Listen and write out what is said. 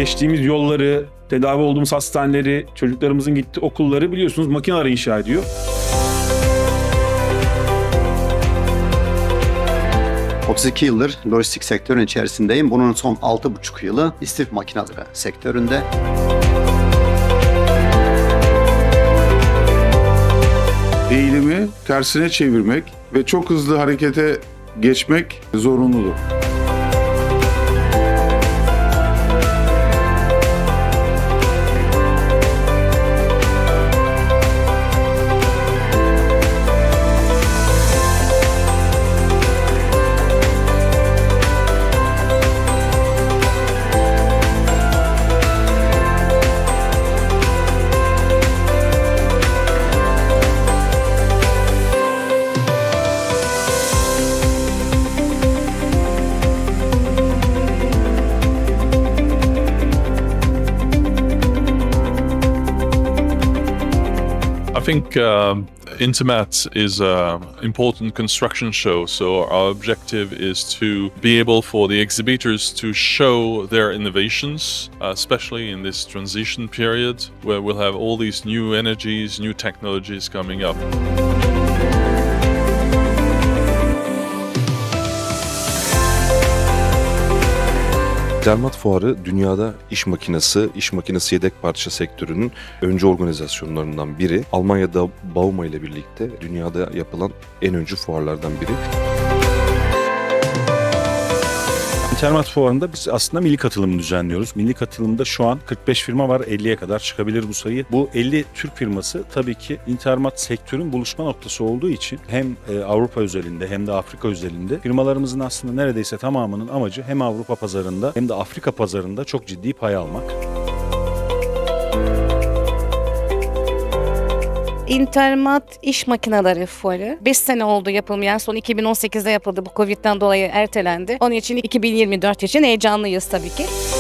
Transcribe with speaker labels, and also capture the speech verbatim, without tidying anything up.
Speaker 1: geçtiğimiz yolları, tedavi olduğumuz hastaneleri, çocuklarımızın gittiği okulları biliyorsunuz makineler inşa ediyor.
Speaker 2: otuz iki yıldır lojistik sektörün içerisindeyim. Bunun son altı buçuk yılı istif makineleri sektöründe.
Speaker 3: Eğilimi tersine çevirmek ve çok hızlı harekete geçmek zorunludur.
Speaker 4: I think uh, Intermat is an important construction show, so our objective is to be able for the exhibitors to show their innovations, uh, especially in this transition period where we'll have all these new energies, new technologies coming up.
Speaker 5: Intermat Fuarı dünyada iş makinesi, iş makinesi yedek parça sektörünün öncü organizasyonlarından biri. Almanya'da Bauma ile birlikte dünyada yapılan en öncü fuarlardan biri.
Speaker 6: Intermat Fuarı'nda biz aslında milli katılımı düzenliyoruz. Milli katılımda şu an kırk beş firma var, elliye kadar çıkabilir bu sayı. Bu elli Türk firması tabii ki Intermat sektörün buluşma noktası olduğu için hem Avrupa özelinde hem de Afrika özelinde firmalarımızın aslında neredeyse tamamının amacı hem Avrupa pazarında hem de Afrika pazarında çok ciddi pay almak.
Speaker 7: Intermat İş Makineleri Fuarı beş sene oldu yapılmayan, son iki bin on sekizde yapıldı, bu Covid'den dolayı ertelendi. Onun için iki bin yirmi dört için heyecanlıyız tabii ki.